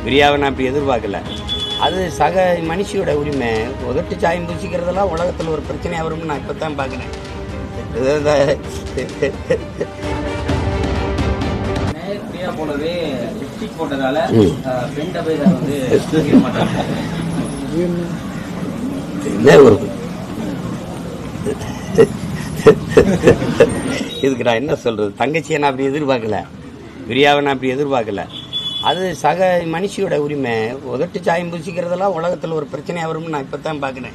பிரியாவை நான் அப்படி எதிர்பார்க்கல. அது சக மனுஷியோட உரிமை. உதட்டு சாயம் பூசிக்கிறதெல்லாம் உலகத்தில் ஒரு பிரச்சனையாக வரும்னு நான் இப்போ தான் பார்க்குறேன். பிரியா போலவே லிப்ஸ்டிக் போட்டதால பெண் டபைல வந்து என்ன ஒரு இதுக்கு நான் என்ன சொல்றது? தங்கச்சியை நான் அப்படி எதிர்பார்க்கல, பிரியாவை நான் அப்படி எதிர்பார்க்கல. அது சக மனுஷியோட உரிமை. உதட்டு சாயம் பூசிக்கிறதெல்லாம் உலகத்தில் ஒரு பிரச்சனையாக வரும்னு நான் இப்போ தான் பார்க்குறேன்.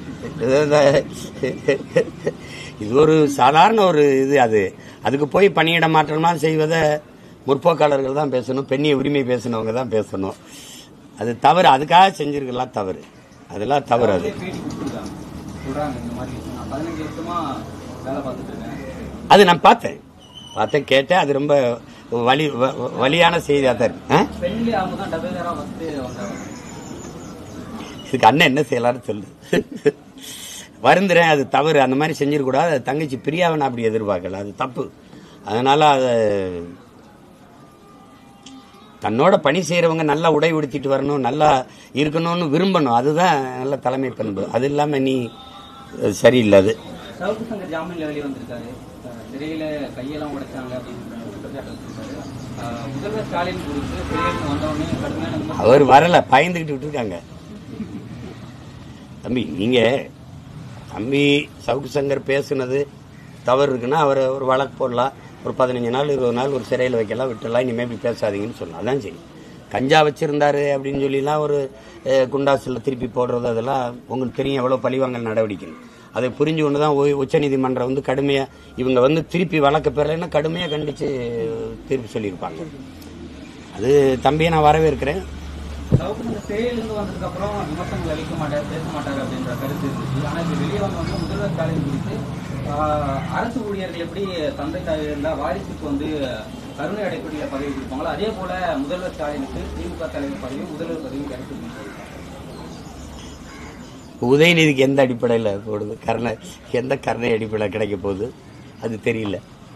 இது ஒரு சாதாரண ஒரு இது. அதுக்கு போய் பணியிட மாற்றம்லாம் செய்வதை முற்போக்காளர்கள் தான் பேசணும், பெண்ணிய உரிமை பேசினவங்க தான் பேசணும். அது தவறு. அதுக்காக செஞ்சிருக்கலாம் தவறு, அதெல்லாம் தவறு. அது நான் பார்த்தேன் கேட்டேன். அது ரொம்ப வலியான செய்தியாக தான் இருக்கு. இதுக்கு அண்ணன் என்ன செய்யலான்னு சொல்லு. வருந்துறேன், அது தவறு. அந்த மாதிரி செஞ்சிடக்கூடாது. அது தங்கச்சி பிரியாவை நான் அப்படி எதிர்பார்க்கல, அது தப்பு. அதனால அதை தன்னோட பணி செய்யறவங்க நல்லா உடை உடுத்திட்டு வரணும், நல்லா இருக்கணும்னு விரும்பணும். அதுதான் நல்ல தலைமை பண்பு. அது இல்லாம நீ சரியில்லை. அது அவர் வரல, பயந்துகிட்டு விட்டுருக்காங்க. தம்பி தம்பி சவுக்கு சங்கர் பேசுனது தவறு இருக்குன்னா அவர் ஒரு வழக்கு போடலாம், ஒரு 15 நாள் 20 நாள் ஒரு சிறையில் வைக்கலாம், விட்டுலாம். இனிமேல் இப்படி பேசாதீங்கன்னு சொல்லலாம். அதான் சரி. கஞ்சா வச்சிருந்தாரு அப்படின்னு சொல்லிலாம் ஒரு குண்டாசில் திருப்பி போடுறது, அதெல்லாம் உங்களுக்கு தெரியும் எவ்வளோ பழிவாங்கல் நடவடிக்கை. அதை புரிஞ்சு கொண்டு தான் உச்சநீதிமன்றம் வந்து கடுமையாக இவங்க திருப்பி வழக்கு பெறலைன்னா கடுமையாக கண்டித்து தீர்ப்பு சொல்லியிருப்பாங்க. அது தம்பியை நான் வரவேற்கிறேன். சிறையிலிருந்து வந்ததுக்கு அப்புறம் விமர்சனங்கள் அளிக்க மாட்டார், பேச மாட்டார் அப்படின்ற கருத்து இருந்துச்சு. ஆனால் இப்போ வெளியே வந்து முதல்வர் ஸ்டாலின் குறித்து அரசு ஊழியர்கள் எப்படி தந்தை தாயில வாரிசுக்கு கருணை அடிப்படையில் பதவி கொடுப்பாங்களோ அதே போல முதல்வர் ஸ்டாலினுக்கு திமுக தலைவர் பதவியும் முதல்வர் பதவியும் கிடைச்சிருக்கு. உதயநிதிக்கு எந்த அடிப்படையில் போடுது? எந்த கருணை அடிப்படையில் கிடைக்க போகுது அது தெரியல.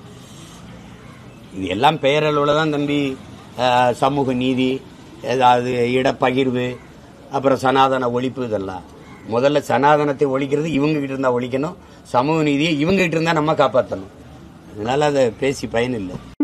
இது எல்லாம் பெயரளவில் தான் தம்பி. சமூக நீதி, ஏதாவது இடப்பகிர்வு, அப்புறம் சனாதன ஒழிப்பு, இதெல்லாம் முதல்ல சனாதனத்தை ஒழிக்கிறது இவங்க கிட்ட இருந்தா ஒழிக்கணும், சமூக நீதியை இவங்க கிட்ட இருந்தா நம்ம காப்பாற்றணும். அதனால அதை பேசி பயனில்லை.